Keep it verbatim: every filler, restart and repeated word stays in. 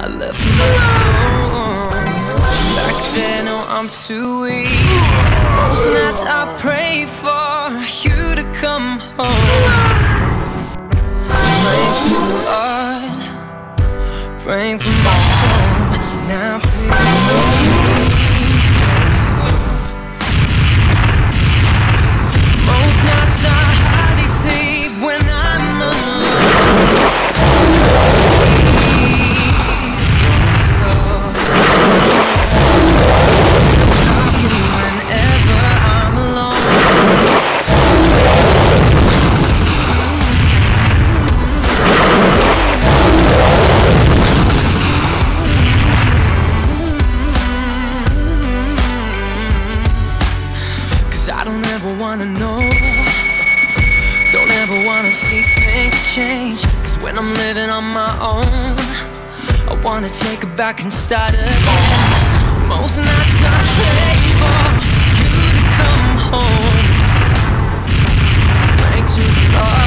I left my soul. Back then, oh, I'm too weak. Most nights I pray for you to come home. Praying for the Lord, praying for my soul. Now please. Most nights I hardly sleep when I'm alone. Whenever I'm alone. Cause I don't ever wanna know, don't ever wanna see things change. Cause when I'm living on my own, I wanna take it back and start again. Most nights I pray for you to come home. Pray to the Lord.